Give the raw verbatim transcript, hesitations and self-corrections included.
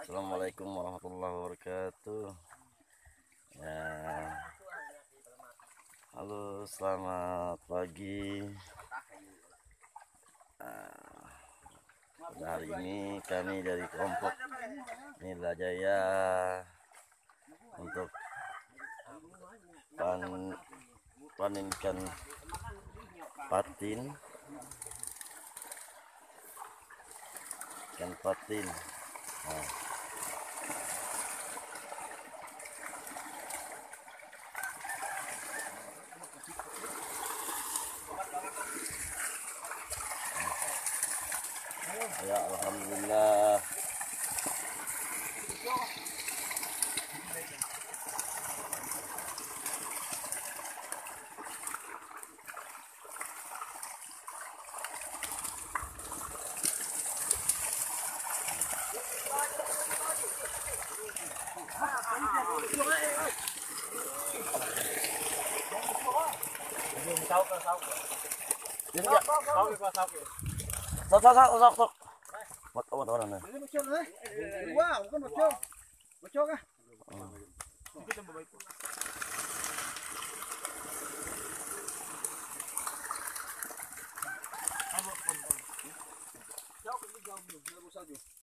Assalamualaikum warahmatullahi wabarakatuh. Ya, halo, selamat pagi. Nah, pada hari ini kami dari kelompok Nila Jaya untuk pan panen ikan patin, ikan patin. Nah, ya, alhamdulillah. Sáu cơ sáu cơ. Đến kìa. Sáu cái qua sáu kìa. Sok sok sok sok sok. Một một orang này. Ini macam ni. Wow, bukan macam. Macam kah? Kita mau baik. Jauh ke jauh jauh saja.